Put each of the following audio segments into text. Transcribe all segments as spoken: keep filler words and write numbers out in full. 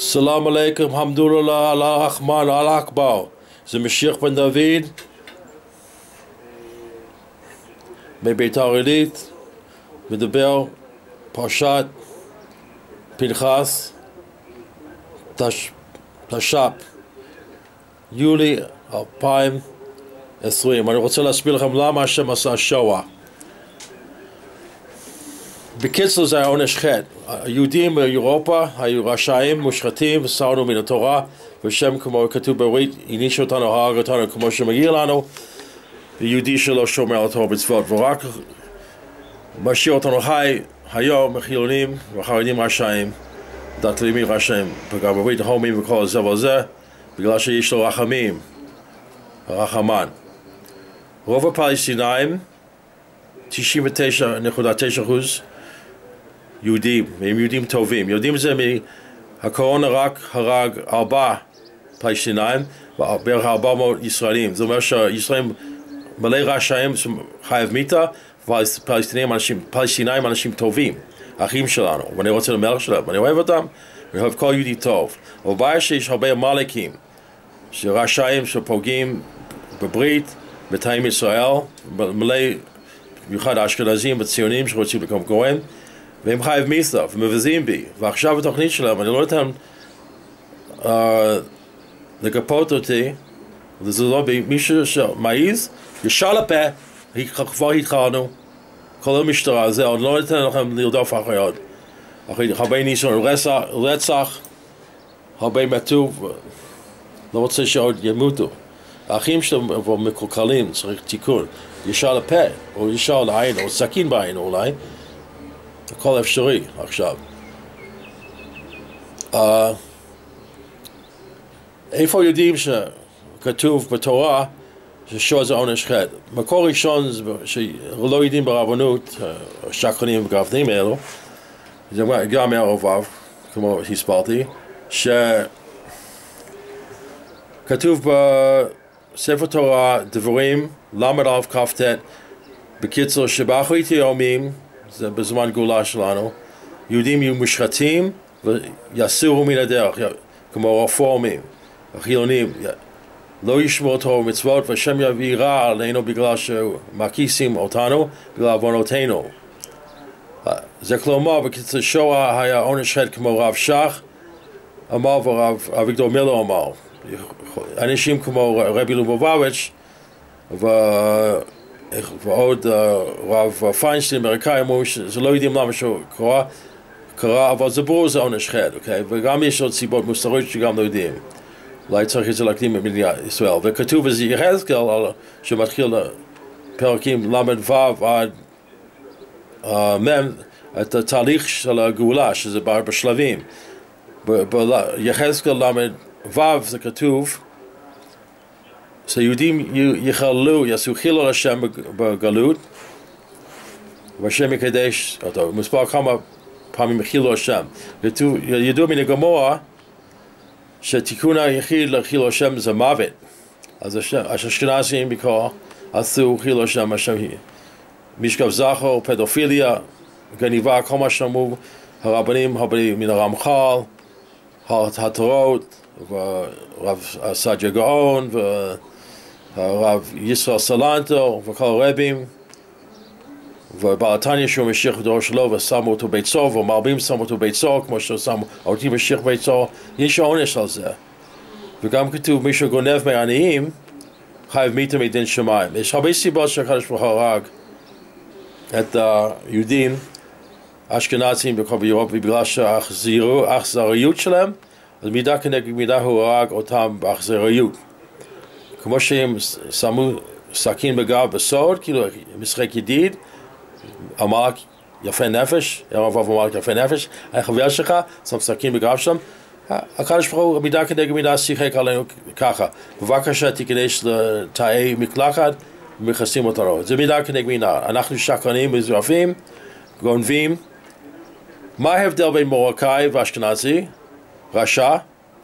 Salam alaikum, hamdulillah, Allah Akbar, Allah Akbar. זה משיח בן דוד מביתר עילית, מדבר פרשת פנחס תש"פ, יולי אלפיים ועשרים. אני רוצה להסביר לכם למה השם עשה שואה. בקיצור זה היה עונש חטא. היהודים באירופה היו רשעים, מושחתים, וסרנו מן התורה, ושם כמו כתוב ברית, העניש אותנו, הרג אותנו כמו שמגיע לנו, ויהודי שלא שומר על התורה מצוות, ורק משאיר אותנו חי היום, חילונים וחרדים רשעים, דתיים רשעים, וגם ברית הומים וכל זה וזה, בגלל שיש לו רחמים, רחמן. רוב הפלסטינאים, תשעים ותשע נקודה תשע אחוז, יהודים, והם יהודים טובים. יהודים זה מהקורונה רק הרג ארבע פלסטינאים ובערך ארבע מאות ישראלים. זה אומר שישראלים מלא רשעים חייב מיתה, ופלסטינאים אנשים, פלסטינאים אנשים טובים, אחים שלנו, ואני רוצה למלך שלהם, ואני אוהב אותם, ואני אוהב כל יהודי טוב. אבל בעיה שיש הרבה עמלקים, שרשעים שפוגעים בברית, בתאים ישראל, מלא, במיוחד האשכנזים וציונים שרוצים לקום גורם, והם חייב מיתה, ומבזים בי, ועכשיו התוכנית שלהם, אני לא נותן uh, לגפות אותי, וזה לא מישהו שמעיז, ישר לפה, כבר התחלנו, כל המשטרה הזה, עוד לא ניתן לכם לרדוף אחרי הרבה ניסיון רצח, רצח, הרבה מתו, לא רוצה שעוד ימותו. האחים שלהם מקולקלים, צריך תיקון, ישר לפה, או ישר לעין, או סכין בעין אולי, הכל אפשרי עכשיו. Uh, איפה יודעים שכתוב בתורה ששואה זה עונש חטא? מקור ראשון שלא יודעים ברבנות, שקרנים וגפנים אלו, זה גם מהרבב, כמו שהסברתי, שכתוב בספר תורה דברים למד א' כ"ט, בקיצור שבאחרית הימים, זה בזמן גאולה שלנו, יהודים יהיו מושחתים ויסירו מן הדרך, כמו רפורמים, החילונים, לא ישמעו תורה ומצוות, והשם יביא רע עלינו בגלל שמקיסים אותנו, בגלל עוונותינו. זה כלומר, בקיצור שואה היה עונש חטא כמו רב שך אמר ורב אביגדור מילר אמר. אנשים כמו רבי לובביץ' ו... ועוד רב פיינשטיין אמריקאי אמרו שזה לא יודעים למה שהוא קרה, קרה, אבל זה ברור זה עונש חטא, אוקיי? וגם יש עוד סיבות מוסריות שגם לא יודעים. אולי צריך את זה להקדים במדינת ישראל. וכתוב בזה יחזקאל שמתחיל פרקים למד ו' עד מ' את התהליך של הגאולה, שזה בשלבים. ביחזקאל למד ו' זה כתוב שיהודים יחללו, יעשו חילול השם בגלות, והשם יקדש אותו. מספר כמה פעמים חילול השם. ידוע מן הגמרא שתיקון היחיד לחילול השם זה מוות. אז האשכנזים בעיקר עשו חילול השם, משכב זכר, פדופיליה, גניבה, כל מה שאמרו הרבנים, הרבנים מן הרמח"ל, התורות, ורב סעדיה גאון, והרב ישראל סלנטו, וכל הרבים, ובעל התניא שהוא משיח בדור שלו, ושמו אותו בית סוהר, ומרבים שמו אותו בית סוהר, כמו ששמו אותי משיח בית סוהר, יש עונש על זה. וגם כתוב, מי שגונב מעניים, חייב מיתה מדין שמיים. יש הרבה סיבות שהקדוש ברוך הוא הרג את היהודים, אשכנזים בכל באירופה, בגלל שהאכזריות שלהם, אז מידה כנגד מידה הוא הרג אותם באכזריות. כמו שהם שמו סכין בגב בסוד, כאילו משחק ידיד, אמר יפה נפש, הרב אמר יפה נפש, היה חבר שלך, שם סכין בגב שם, הקדוש ברוך הוא מידה כנגד מידה שיחק עלינו ככה, בבקשה תיכנס לתאי מקלחת ומכסים אותנו, זה מידה כנגד מידה, אנחנו שקרנים מזויפים, גונבים. מה ההבדל בין מרוקאי ואשכנזי? רשע.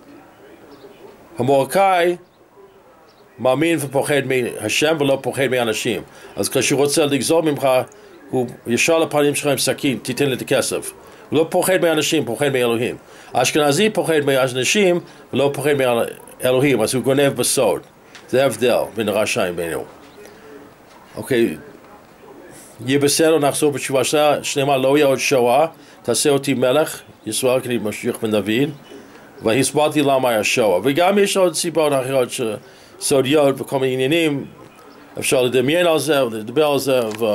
המרוקאי מאמין ופוחד מהשם ולא פוחד מאנשים, אז כשהוא רוצה לגזור ממך הוא ישר לפנים שלך עם סכין, תיתן לי את הכסף. הוא לא פוחד מאנשים, פוחד מאלוהים. אשכנזי פוחד מאנשים ולא פוחד מאלוהים, אז הוא גונב בסוד. זה ההבדל בין הרשעים בינינו. אוקיי, יהיה בסדר, נחזור בתשובה שלמה, לא יהיה עוד שואה, תעשה אותי מלך, ישראל כדי משיח בן דוד, והסברתי למה היה שואה. וגם יש עוד סיבות אחרות סודיות וכל מיני עניינים, אפשר לדמיין על זה, לדבר על זה, ו...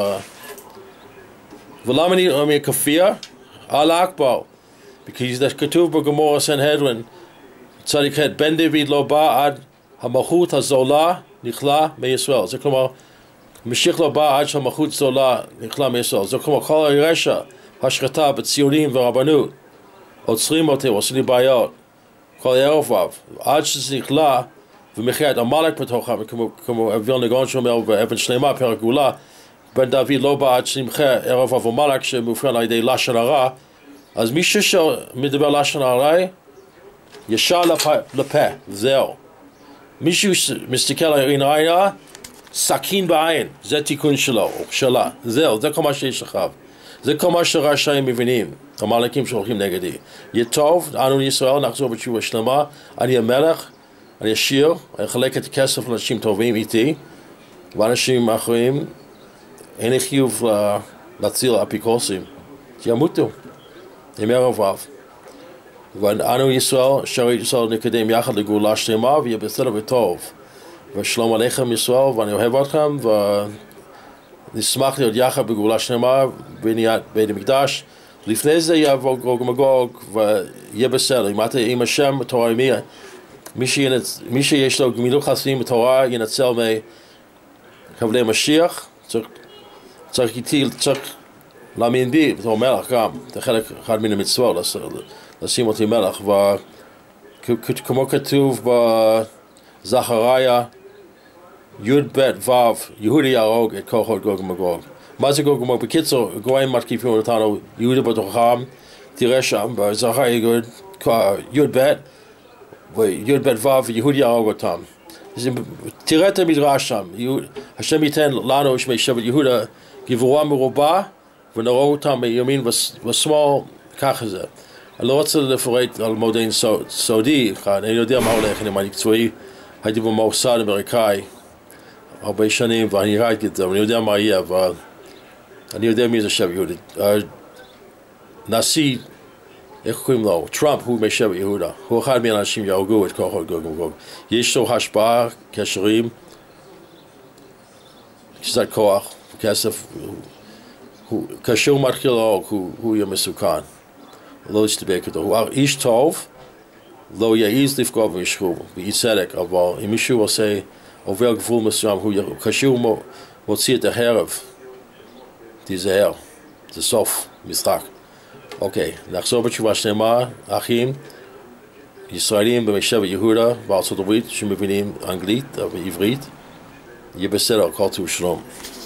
ולמה אני אומר כפיר? אללה אכבר. כי זה כתוב בגמרא סנהדרין, צדיק ח' בן דוד לא בא עד המלכות הזולה נכלה מישראל. זה כלומר, משיח לא בא עד שהמלכות זולה נכלה מישראל. זה כלומר, כל הרשע, השחתה בציונים ורבנות, עוצרים אותי, עושים לי בעיות, כל ערב רב, עד שזה נכלה, ומחיית עמלק בתוכם, כמו, כמו אביון נגון שאומר באבן שלמה, פרק גאולה, בן דוד לא בא עד שנמחה ערב רב עמלק שמאופיין על ידי לשון הרע, אז מי שמדבר לשון הרע, ישר לפה, לפה, זהו. מישהו מסתכל על עין רעה, סכין בעין, זה תיקון שלו, או שלה, זהו, זה כל מה שיש לך. זה כל מה שרשעים מבינים, המלאקים שהולכים נגדי. יהיה טוב, אנו ישראל, נחזור בתשובה שלמה, אני המלך, אני אשיר, אני אחלק את הכסף לאנשים טובים איתי, ואנשים אחרים, אין לי חיוב להציל אפיקורסים, שימותו, עם ערב רב. ואנו ישראל, שארית ישראל נקדם יחד לגאולה שלמה, ויהיה בסדר וטוב. ושלום עליכם ישראל, ואני אוהב אתכם, ונשמח להיות יחד בגאולה שלמה, בניית בית המקדש. לפני זה יבוא גוג ומגוג, ויהיה בסדר. אם השם בתורה ימי, מי שיש לו גמילות חסדים בתורה, ינצל מכבדי משיח, צריך, צריך איתי, צריך להאמין בי, בתור מלך גם, זה חלק אחד מן המצוות, לשים אותי מלך, וכמו כתוב בזכריה, י"ב ו' יהודי יהרוג את כוחות גוג ומגוג. מה זה גוג ומגוג? בקיצור, גויים מתקיפים אותנו, יהודי בתוכם, תראה שם, בזכריה י"ב וי"ב ו' ויהודי יהרוג אותם. תראה את המדרש שם, השם ייתן לנו שמי שבט יהודה גבורה מרובה, ונראו אותם מימין ושמאל, ככה זה. אני לא רוצה לפרט על מודיעין סודי, אני יודע מה הולך, אני מקצועי, הייתי במוסד אמריקאי הרבה שנים, ואני ראיתי את זה, ואני יודע מה יהיה, אבל אני יודע מי זה שבט יהודה. נשיא, איך קוראים לו? טראמפ הוא משבט יהודה, הוא אחד מהאנשים יהרגו את כוחות גוג ומגוג. יש לו השפעה, קשרים, קצת כוח, כסף, כאשר הוא מתחיל להרוג, הוא יהיה מסוכן. לא יסתבק איתו. הוא איש טוב, לא יעז לפגוע במשהו, באי צדק, אבל אם מישהו עושה, עובר גבול מסוים, כאשר הוא מוציא את החרב, תיזהר, זה סוף משחק. אוקיי, נחזור בתשובה שלמה, אחים, ישראלים במשבט יהודה בארצות הברית שמבינים אנגלית ועברית, יהיה בסדר, כל טוב שלום.